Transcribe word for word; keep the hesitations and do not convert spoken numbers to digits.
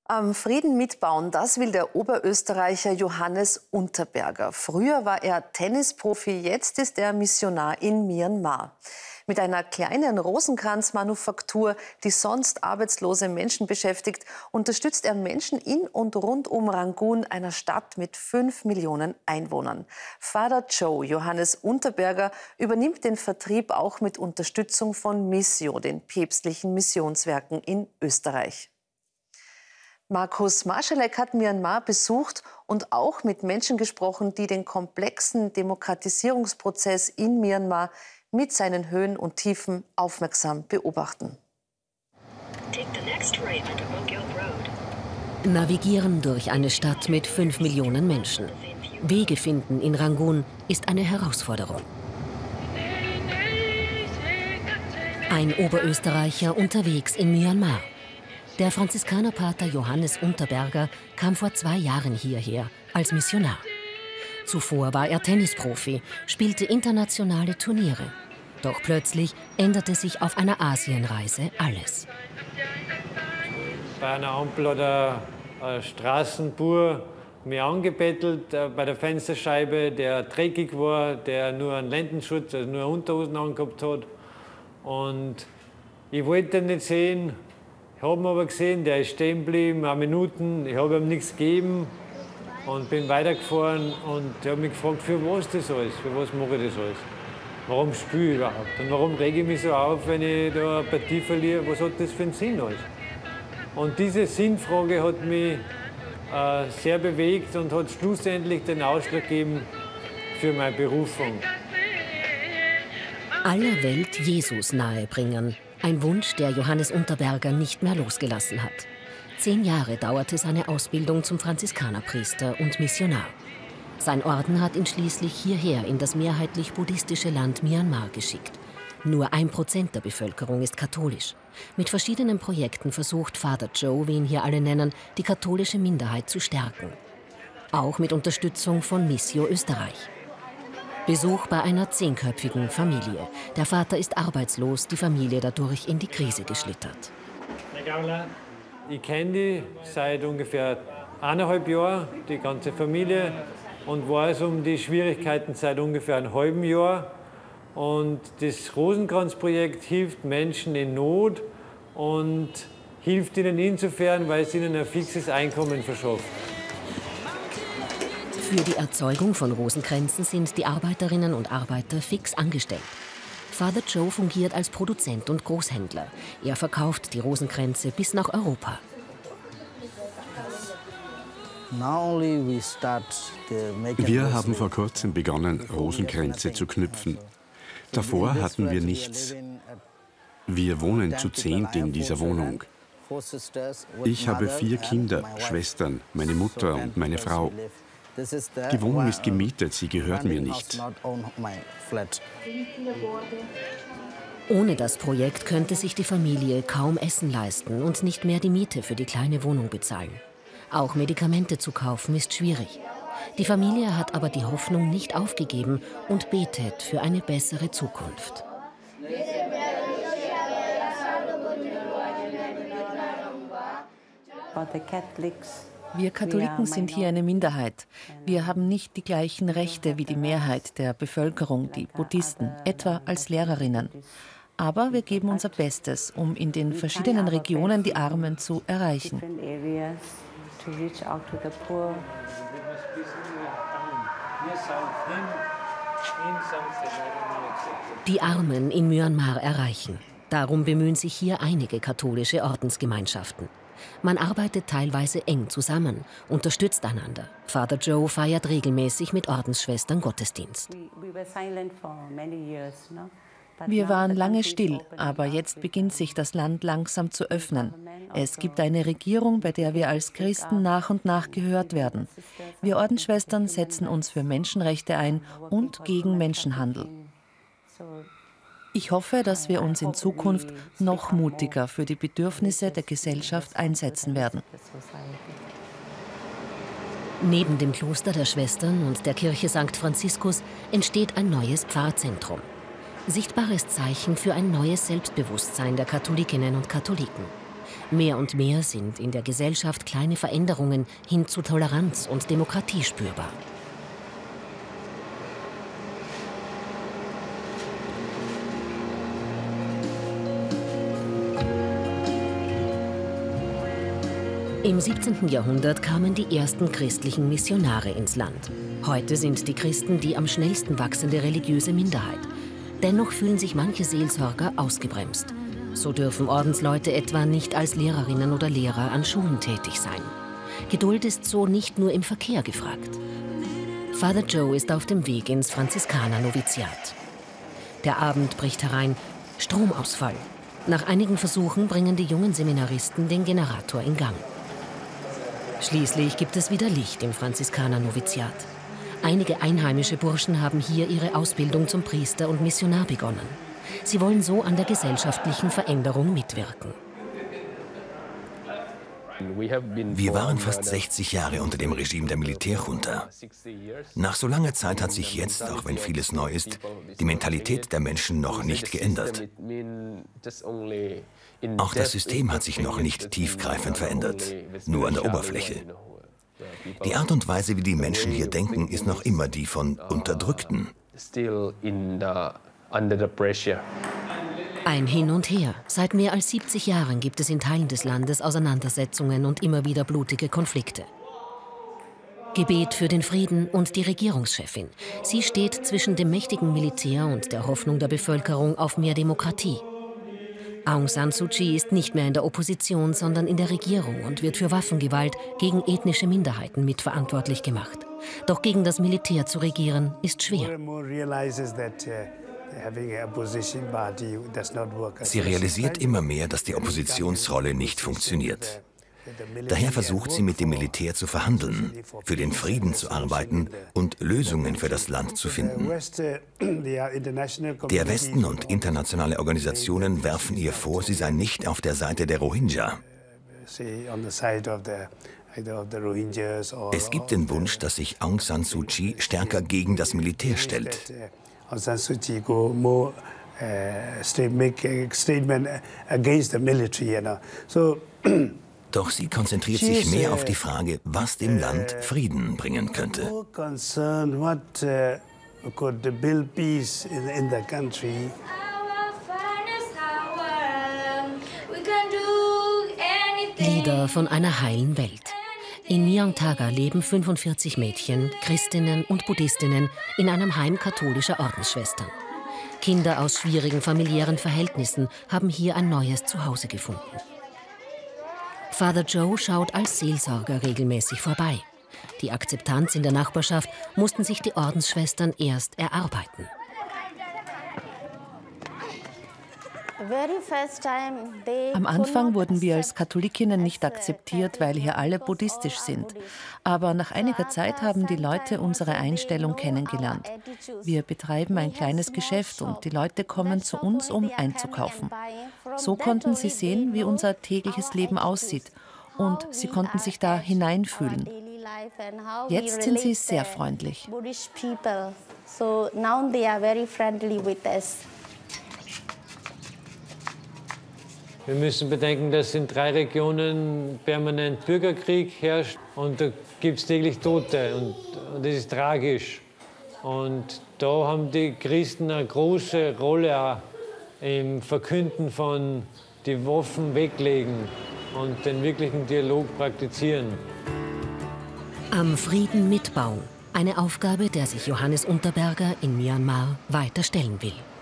Am Frieden mitbauen, das will der Oberösterreicher Johannes Unterberger. Früher war er Tennisprofi, jetzt ist er Missionar in Myanmar. Mit einer kleinen Rosenkranzmanufaktur, die sonst arbeitslose Menschen beschäftigt, unterstützt er Menschen in und rund um Rangoon, einer Stadt mit fünf Millionen Einwohnern. Father Joe Johannes Unterberger übernimmt den Vertrieb auch mit Unterstützung von Missio, den päpstlichen Missionswerken in Österreich. Markus Marschalek hat Myanmar besucht und auch mit Menschen gesprochen, die den komplexen Demokratisierungsprozess in Myanmar mit seinen Höhen und Tiefen aufmerksam beobachten. Navigieren durch eine Stadt mit fünf Millionen Menschen. Wege finden in Rangoon ist eine Herausforderung. Ein Oberösterreicher unterwegs in Myanmar. Der Franziskanerpater Johannes Unterberger kam vor zwei Jahren hierher als Missionar. Zuvor war er Tennisprofi, spielte internationale Turniere. Doch plötzlich änderte sich auf einer Asienreise alles. Bei einer Ampel hat ein, ein Straßenbauer mich angebettelt äh, bei der Fensterscheibe, der dreckig war, der nur einen Lendenschutz, also nur Unterhosen angehabt hat. Und ich wollte ihn nicht sehen. Ich habe ihn aber gesehen, der ist stehen geblieben, eine Minute. Ich habe ihm nichts gegeben und bin weitergefahren. Und er hat mich gefragt, für was das alles, für was mache ich das alles? Warum spiele ich überhaupt? Und warum rege ich mich so auf, wenn ich da eine Partie verliere? Was hat das für einen Sinn alles? Und diese Sinnfrage hat mich äh, sehr bewegt und hat schlussendlich den Ausschlag gegeben für meine Berufung. Aller Welt Jesus nahebringen. Ein Wunsch, der Johannes Unterberger nicht mehr losgelassen hat. Zehn Jahre dauerte seine Ausbildung zum Franziskanerpriester und Missionar. Sein Orden hat ihn schließlich hierher in das mehrheitlich buddhistische Land Myanmar geschickt. Nur ein Prozent der Bevölkerung ist katholisch. Mit verschiedenen Projekten versucht Father Joe, wie ihn hier alle nennen, die katholische Minderheit zu stärken. Auch mit Unterstützung von Missio Österreich. Besuch bei einer zehnköpfigen Familie. Der Vater ist arbeitslos, die Familie dadurch in die Krise geschlittert. Ich kenne die seit ungefähr eineinhalb Jahren, die ganze Familie, und weiß um die Schwierigkeiten seit ungefähr einem halben Jahr. Und das Rosenkranzprojekt hilft Menschen in Not und hilft ihnen insofern, weil es ihnen ein fixes Einkommen verschafft. Für die Erzeugung von Rosenkränzen sind die Arbeiterinnen und Arbeiter fix angestellt. Father Joe fungiert als Produzent und Großhändler. Er verkauft die Rosenkränze bis nach Europa. Wir haben vor kurzem begonnen, Rosenkränze zu knüpfen. Davor hatten wir nichts. Wir wohnen zu zehnt in dieser Wohnung. Ich habe vier Kinder, Schwestern, meine Mutter und meine Frau. Die Wohnung ist gemietet, sie gehört mir nicht. Ohne das Projekt könnte sich die Familie kaum Essen leisten und nicht mehr die Miete für die kleine Wohnung bezahlen. Auch Medikamente zu kaufen ist schwierig. Die Familie hat aber die Hoffnung nicht aufgegeben und betet für eine bessere Zukunft. Wir Katholiken sind hier eine Minderheit. Wir haben nicht die gleichen Rechte wie die Mehrheit der Bevölkerung, die Buddhisten, etwa als Lehrerinnen. Aber wir geben unser Bestes, um in den verschiedenen Regionen die Armen zu erreichen. Die Armen in Myanmar erreichen. Darum bemühen sich hier einige katholische Ordensgemeinschaften. Man arbeitet teilweise eng zusammen, unterstützt einander. Father Joe feiert regelmäßig mit Ordensschwestern Gottesdienst. Wir waren lange still, aber jetzt beginnt sich das Land langsam zu öffnen. Es gibt eine Regierung, bei der wir als Christen nach und nach gehört werden. Wir Ordensschwestern setzen uns für Menschenrechte ein und gegen Menschenhandel. Ich hoffe, dass wir uns in Zukunft noch mutiger für die Bedürfnisse der Gesellschaft einsetzen werden. Neben dem Kloster der Schwestern und der Kirche Sankt Franziskus entsteht ein neues Pfarrzentrum. Sichtbares Zeichen für ein neues Selbstbewusstsein der Katholikinnen und Katholiken. Mehr und mehr sind in der Gesellschaft kleine Veränderungen hin zu Toleranz und Demokratie spürbar. Im siebzehnten Jahrhundert kamen die ersten christlichen Missionare ins Land. Heute sind die Christen die am schnellsten wachsende religiöse Minderheit. Dennoch fühlen sich manche Seelsorger ausgebremst. So dürfen Ordensleute etwa nicht als Lehrerinnen oder Lehrer an Schulen tätig sein. Geduld ist so nicht nur im Verkehr gefragt. Father Joe ist auf dem Weg ins Franziskaner-Noviziat. Der Abend bricht herein, Stromausfall. Nach einigen Versuchen bringen die jungen Seminaristen den Generator in Gang. Schließlich gibt es wieder Licht im Franziskaner-Noviziat. Einige einheimische Burschen haben hier ihre Ausbildung zum Priester und Missionar begonnen. Sie wollen so an der gesellschaftlichen Veränderung mitwirken. Wir waren fast sechzig Jahre unter dem Regime der Militärjunta. Nach so langer Zeit hat sich jetzt, auch wenn vieles neu ist, die Mentalität der Menschen noch nicht geändert. Auch das System hat sich noch nicht tiefgreifend verändert, nur an der Oberfläche. Die Art und Weise, wie die Menschen hier denken, ist noch immer die von Unterdrückten. Ein Hin und Her. Seit mehr als siebzig Jahren gibt es in Teilen des Landes Auseinandersetzungen und immer wieder blutige Konflikte. Gebet für den Frieden und die Regierungschefin. Sie steht zwischen dem mächtigen Militär und der Hoffnung der Bevölkerung auf mehr Demokratie. Aung San Suu Kyi ist nicht mehr in der Opposition, sondern in der Regierung und wird für Waffengewalt gegen ethnische Minderheiten mitverantwortlich gemacht. Doch gegen das Militär zu regieren, ist schwer. Sie realisiert immer mehr, dass die Oppositionsrolle nicht funktioniert. Daher versucht sie, mit dem Militär zu verhandeln, für den Frieden zu arbeiten und Lösungen für das Land zu finden. Der Westen und internationale Organisationen werfen ihr vor, sie sei nicht auf der Seite der Rohingya. Es gibt den Wunsch, dass sich Aung San Suu Kyi stärker gegen das Militär stellt. Doch sie konzentriert sich mehr auf die Frage, was dem Land Frieden bringen könnte. Lieder von einer heilen Welt. In Nyaungtaga leben fünfundvierzig Mädchen, Christinnen und Buddhistinnen in einem Heim katholischer Ordensschwestern. Kinder aus schwierigen familiären Verhältnissen haben hier ein neues Zuhause gefunden. Father Joe schaut als Seelsorger regelmäßig vorbei. Die Akzeptanz in der Nachbarschaft mussten sich die Ordensschwestern erst erarbeiten. Am Anfang wurden wir als Katholikinnen nicht akzeptiert, weil hier alle buddhistisch sind. Aber nach einiger Zeit haben die Leute unsere Einstellung kennengelernt. Wir betreiben ein kleines Geschäft und die Leute kommen zu uns, um einzukaufen. So konnten sie sehen, wie unser tägliches Leben aussieht. Und sie konnten sich da hineinfühlen. Jetzt sind sie sehr freundlich. Wir müssen bedenken, dass in drei Regionen permanent Bürgerkrieg herrscht und da gibt es täglich Tote und, und das ist tragisch. Und da haben die Christen eine große Rolle auch im Verkünden von die Waffen weglegen und den wirklichen Dialog praktizieren. Am Frieden mitbauen. Eine Aufgabe, der sich Johannes Unterberger in Myanmar weiter stellen will.